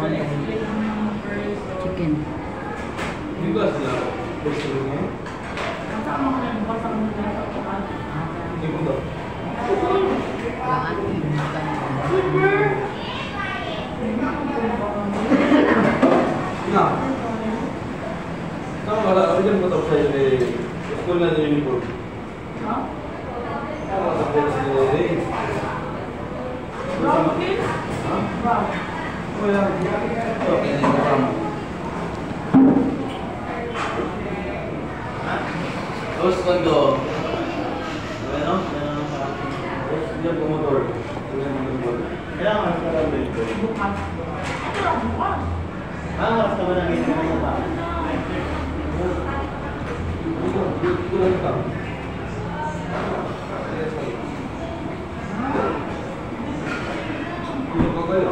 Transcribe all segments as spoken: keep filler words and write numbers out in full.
Chicken. Nah, kamu kalau aku jangan kau saya di sekolah di uniform. Hah? Kalau saya di Hah? Oh ya, oke ini kamu. Terus kondo. Ano? Terus dia motor. Kailangan mas marami ito. Bukas. Bukas. Ah, mas naman ang ito mo ba? Ito, ito lang ka. Ito ko kayo.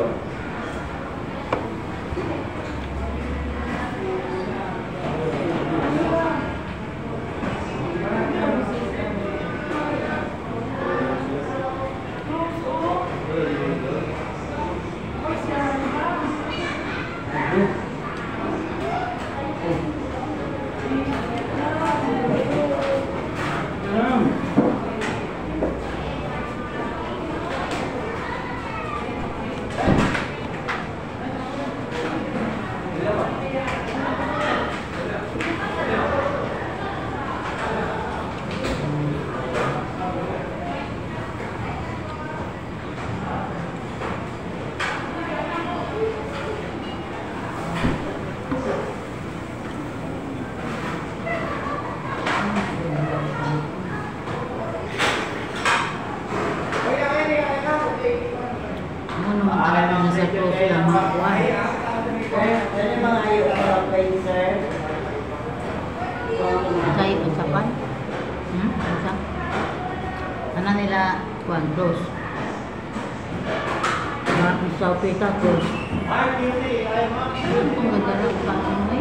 Ano nila kuan dos. Mga isaw pita dos. Ay, beauty, ay ma. Ang ganda ng panginoy.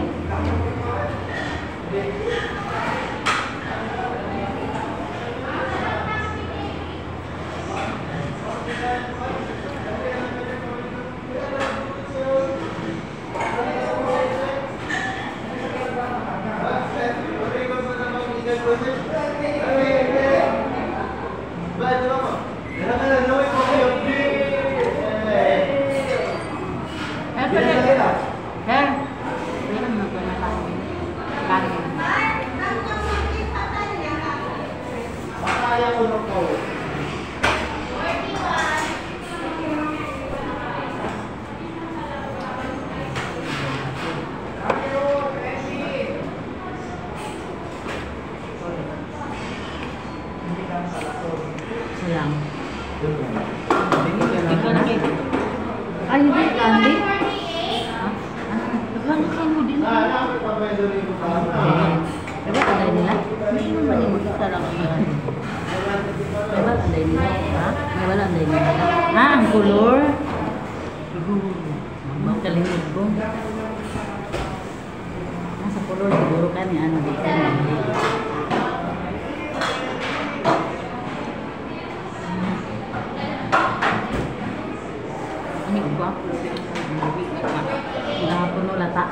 Sayang. Ay, hindi kandi. Ha? Ano kan mo din? Diba anday nila? Hindi mo manimulita lang ang mga. Diba anday nila? Ha? Diba anday nila? Ha? Ang color? Magkalimod ko. Nasa color siguro ka ni ano dito. Ini gua, udah penuh lata.